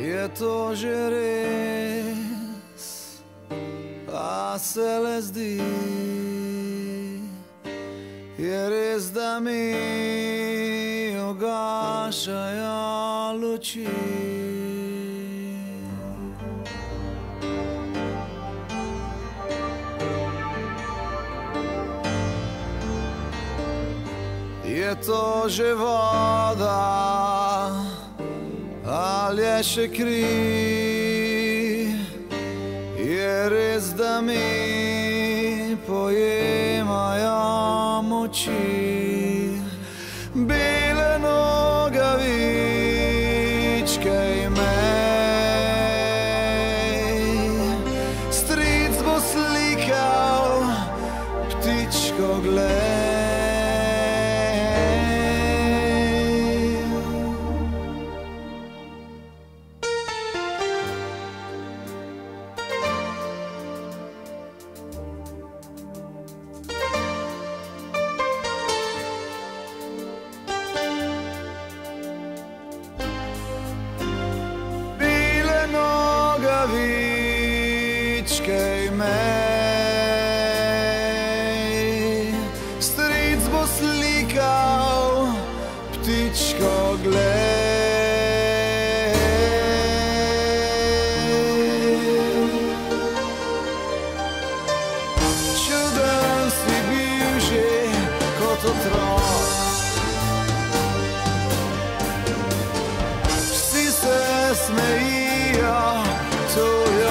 Je to že res, a se le zdi, je res, da mi ugašajo luči. Je to že voda, ali je še kri? Je res, da mi pojemajo moči. Bele nogavičke imej, stric bo slikal ptičko, glej. Nogavičke imej, stric bo slikal ptičko, glej. Čuden si bil že kot otrok, vsi se smejijo, to je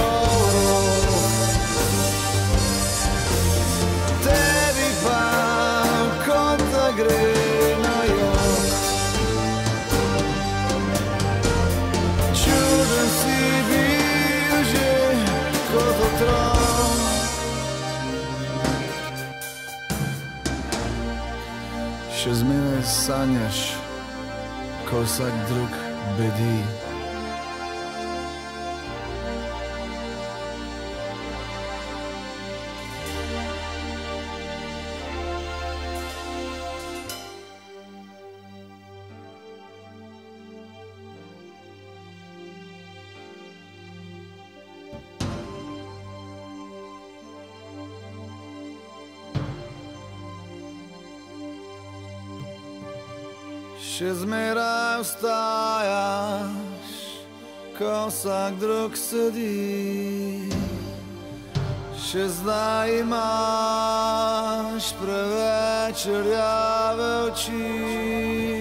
tebi pa kot da gre na jok. Čuden si bil že kot otrok, še zmeraj sanjaš, ko vsak drug bedi. Še zmeraj vstajaš, ko vsak drug sedi. Še zdaj imaš preveč rjave oči.